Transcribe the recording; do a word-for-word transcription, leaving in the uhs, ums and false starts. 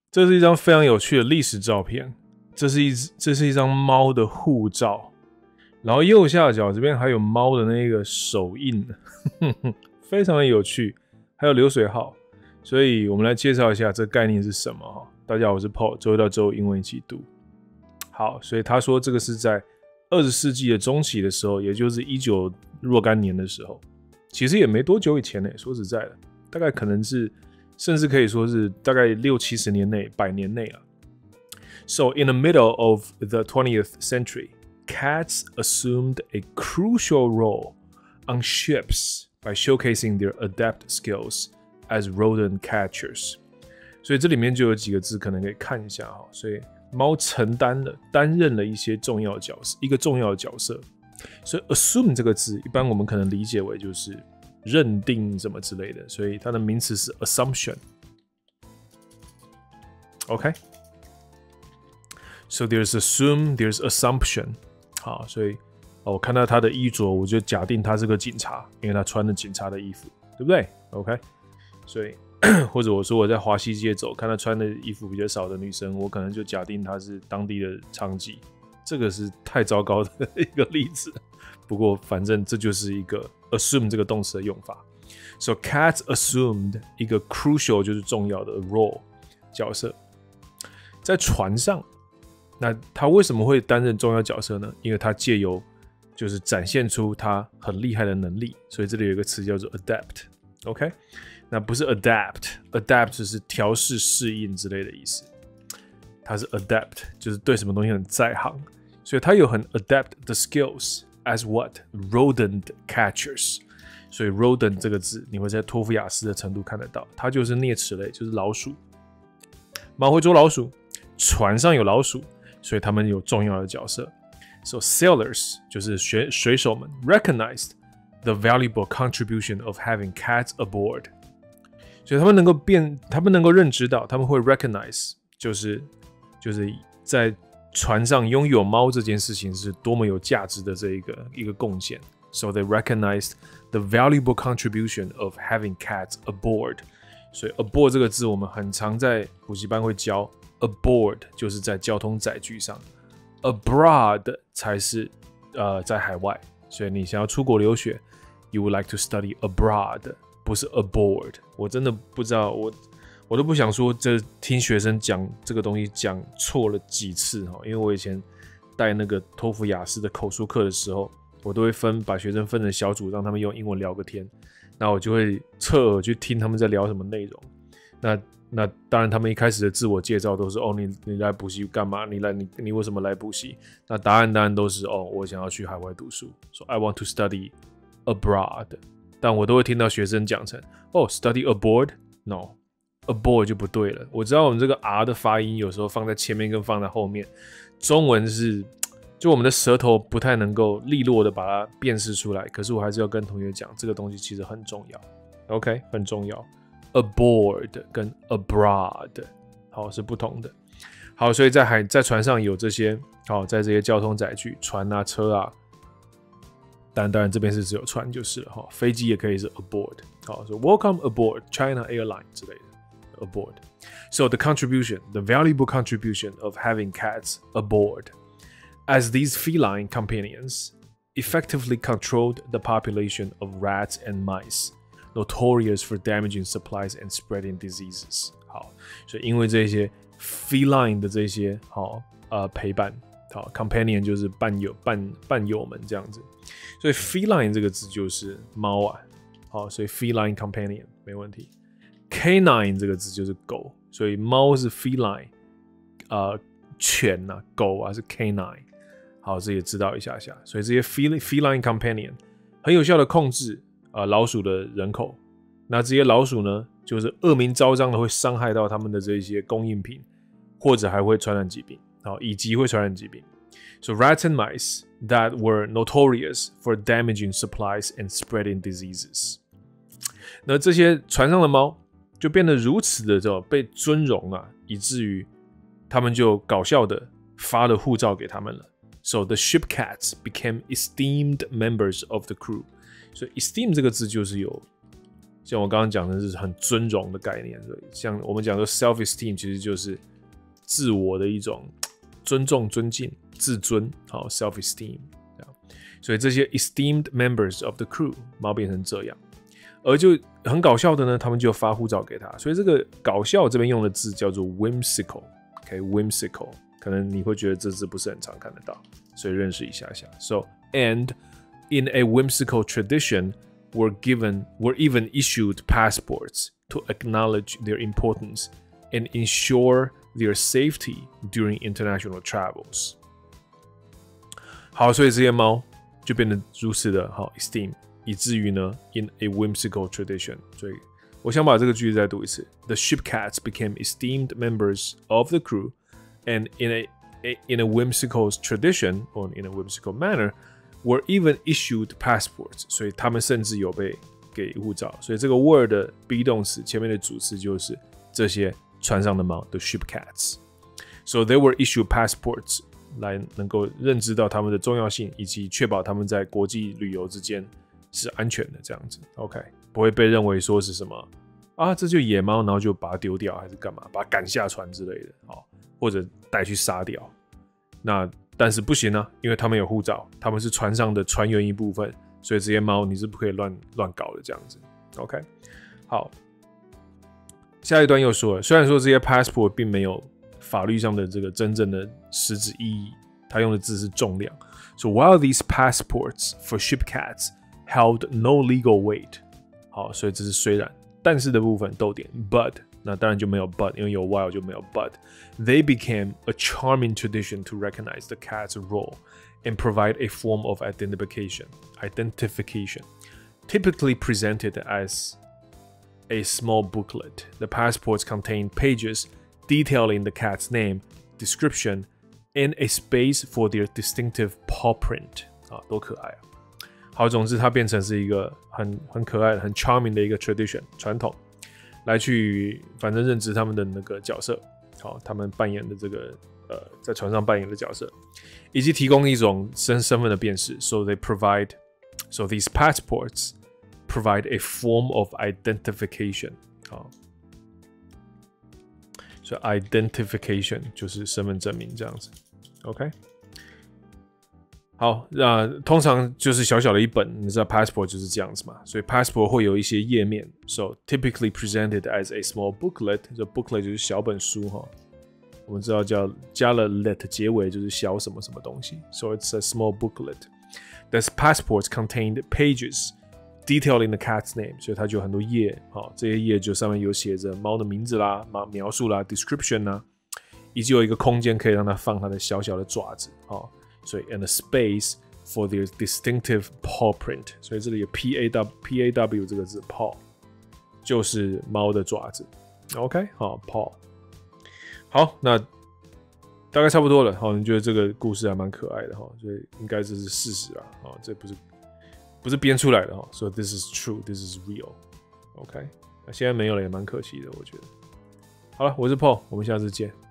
这是一张非常有趣的历史照片，这是一这是一张猫的护照，然后右下角这边还有猫的那个手印，呵呵非常的有趣，还有流水号，所以我们来介绍一下这概念是什么哈。大家好，我是 Paul， 周一到周五英文一起读。好，所以他说这个是在二十世纪的中期的时候，也就是一九若干年的时候，其实也没多久以前呢。说实在的，大概可能是。甚至可以说是大概六七十年内、百年内了。So in the middle of the twentieth century, cats assumed a crucial role on ships by showcasing their adept skills as rodent catchers. 所以这里面就有几个字可能可以看一下哈。所以猫承担了、担任了一些重要角色，一个重要的角色。所以 assume 这个字，一般我们可能理解为就是认定什么之类的，所以它的名词是 assumption。OK， so there's assume, there's assumption。好，所以哦，我看到他的衣着，我就假定他是个警察，因为他穿了警察的衣服，对不对 ？OK， 所以或者我说我在华西街走，看他穿的衣服比较少的女生，我可能就假定她是当地的娼妓。这个是太糟糕的一个例子，不过反正这就是一个 assume 这个动词的用法。So cats assumed 一个 crucial 就是重要的 role 角色，在船上，那他为什么会担任重要角色呢？因为他借由就是展现出他很厉害的能力，所以这里有一个词叫做 adapt。OK， 那不是 adapt，adapt 就是调试、适应之类的意思。它是 adapt， 就是对什么东西很在行，所以它有很 adapt 的 skills as what rodent catchers。所以 rodent 这个字，你会在托福雅思的程度看得到，它就是啮齿类，就是老鼠。猫会捉老鼠，船上有老鼠，所以他们有重要的角色。So sailors 就是水水手们 recognized the valuable contribution of having cats aboard。所以他们能够变，他们能够认知到，他们会 recognize 就是。就是在船上拥有猫这件事情是多么有价值的这一个一个贡献。So they recognized the valuable contribution of having cats aboard. 所以 aboard 这个字我们很常在补习班会教 aboard 就是在交通载具上 abroad 才是呃在海外。所以你想要出国留学 you would like to study abroad 不是 aboard。我真的不知道我我都不想说，这听学生讲这个东西讲错了几次哈，因为我以前带那个托福雅思的口述课的时候，我都会分把学生分成小组，让他们用英文聊个天，那我就会侧耳去听他们在聊什么内容。那那当然，他们一开始的自我介绍都是哦，你你来补习干嘛？你来你你为什么来补习？那答案当然都是哦，我想要去海外读书，说 I want to study abroad。但我都会听到学生讲成哦 ，study abroad？No。aboard 就不对了。我知道我们这个 R 的发音有时候放在前面跟放在后面，中文是就我们的舌头不太能够利落的把它辨识出来。可是我还是要跟同学讲，这个东西其实很重要 ，OK， 很重要。aboard 跟 abroad 好是不同的。好，所以在海在船上有这些好，在这些交通载具，船啊、车啊，但当然这边是只有船就是了哈，飞机也可以是 aboard。好，说 Welcome aboard China Airline 之类的。aboard. So the contribution, the valuable contribution of having cats aboard, as these feline companions effectively controlled the population of rats and mice, notorious for damaging supplies and spreading diseases. 好，所以因为这些 feline 的这些好呃陪伴，好 companion 就是伴友伴伴友们这样子，所以 feline 这个字就是猫啊，好，所以 feline companion 没问题。Canine 这个字就是狗，所以猫是 feline， 呃，犬啊、狗啊是 canine。好，这也知道一下下。所以这些 feline companion 很有效的控制呃老鼠的人口。那这些老鼠呢，就是恶名昭彰的会伤害到他们的这些供应品，或者还会传染疾病，好，以及会传染疾病。So rats and mice that were notorious for damaging supplies and spreading diseases。那这些船上的猫。就变得如此的这种被尊荣啊，以至于他们就搞笑的发了护照给他们了。So the ship cats became esteemed members of the crew. 所以 esteem 这个字就是有像我刚刚讲的是很尊荣的概念，所以像我们讲的 self-esteem 其实就是自我的一种尊重、尊敬、自尊，好 self-esteem。所以这些 esteemed members of the crew 猫变成这样，而就很搞笑的呢，他们就发护照给他。所以这个搞笑这边用的字叫做 whimsical，OK， whimsical， 可能你会觉得这字不是很常看得到，所以认识一下下。So and in a whimsical tradition, were given were even issued passports to acknowledge their importance and ensure their safety during international travels. 好，所以这些猫就变得如此的好 esteem， 以至于呢 in a whimsical tradition。所以我想把这个句子再读一次。The ship cats became esteemed members of the crew, and in a, a in a whimsical tradition or in a whimsical manner, were even issued passports。所以他们甚至有被给护照。所以这个 were 的 be 动词前面的主词就是这些船上的猫 ，the ship cats。So they were issued passports。来能够认知到他们的重要性，以及确保他们在国际旅游之间是安全的，这样子 ，OK， 不会被认为说是什么啊，这就野猫，然后就把它丢掉，还是干嘛，把它赶下船之类的，好，或者带去杀掉。那但是不行啊，因为他们有护照，他们是船上的船员一部分，所以这些猫你是不可以乱乱搞的，这样子 ，OK， 好，下一段又说了，虽然说这些 passport 并没有法律上的这个真正的实质意义，他用的字是重量。So while these passports for ship cats held no legal weight， 好，所以这是虽然，但是的部分逗点 ，but 那当然就没有 but， 因为有 while 就没有 but。They became a charming tradition to recognize the cat's role and provide a form of identification. Identification, typically presented as a small booklet. The passports contain pages.detailing the cat's name, description, and a space for their distinctive paw print 啊，多可爱啊！好，总之它变成是一个很很可爱的、很 charming 的一个 tradition 传统，来去反正认知他们的那个角色，好，他们扮演的这个呃在船上扮演的角色，以及提供一种身身份的辨识。So they provide, so these passports provide a form of identification 好。所以 identification 就是身份证明这样子 ，OK。好，那通常就是小小的一本，你知道 passport 就是这样子嘛，所以 passport 会有一些页面 ，so typically presented as a small booklet， 这 booklet 就是小本书哈，我们知道叫加了 let 结尾就是小什么什么东西 ，so it's a small booklet. These passports contained pages.Detailing the cat's name， 所以它就有很多页，好，这些页就上面有写着猫的名字啦、描述啦、description 啦，以及有一个空间可以让它放它的小小的爪子，好，所以 and a space for their distinctive paw print， 所以这里有 P A W P A W 这个字 paw 就是猫的爪子 ，OK， 好 paw， 好，那大概差不多了，好，你觉得这个故事还蛮可爱的哈，所以应该这是事实啊，好，这不是。不是编出来的哈 ，so this is true, this is real, OK， 那现在没有了也蛮可惜的，我觉得。好了，我是 Paul， 我们下次见。